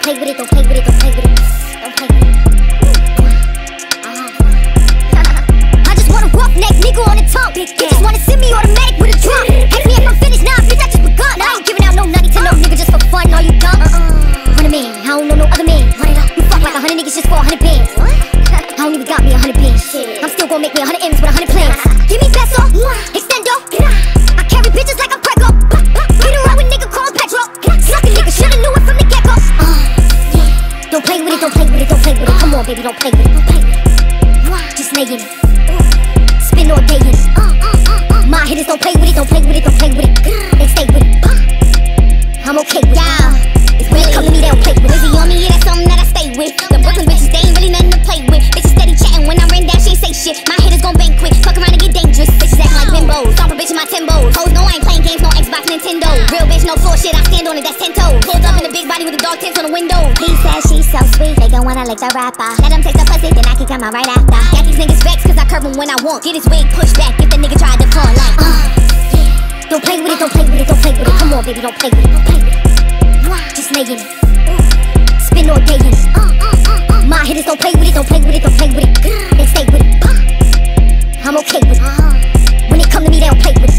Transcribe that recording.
play with it, don't play with it, don't play with it, don't play with it. I just want a roughneck nigga on the tongue. You just wanna send me automatic with a drum. Ask me if I'm finished, nah, bitch, I just begun. I ain't giving out no nutty to no nigga just for fun. Are you dumb? Run a man, I don't know no other man. You fuck like 100 niggas just for 100 bands. I don't even got me 100 bands. I'm still gonna make me 100 M's with 100 plans. Give me peso, extendo. I carry bitches like I'm Prego. Get around with nigga called Petro. Suck a nigga, shoulda knew it from the get-go. Don't play with it, don't play with it, don't play with it. Come on, baby, don't play with it, don't play with it. Just laying it, spin all day in it. My hitters don't play with it, don't play with it, don't play with it. They stay with it. I'm okay with it. It's when they come to me, they don't play with it. Busy on me, yeah, that's something that I stay with. The Brooklyn bitches, they ain't really nothing to play with. Bitches steady chatting when I ran down, she ain't say shit. My hitters gon' banquet, fuck around and get dangerous. Bitches acting like bimbos, stomp a bitch in my Timbos. Hoes know I ain't playing games, no Xbox, Nintendo. Real bitch, no floor shit, I stand on it, that's 10 toes. Pulled up in the big body with the dog tents on the window. He says she's so sweet, they gon' wanna lick the rapper. Let him taste the pussy, then I can come out right after. Got these niggas vexed cause I curve him when I want. Get his wig pushed back if the nigga tried to front like Don't play with it, don't play with it, don't play with it. Come on, baby, don't play with it, don't play with it. Just laying it, spin all day in it. My hitters don't play with it, don't play with it, don't play with it. They stay with it. I'm okay with it. When they come to me, they don't play with it.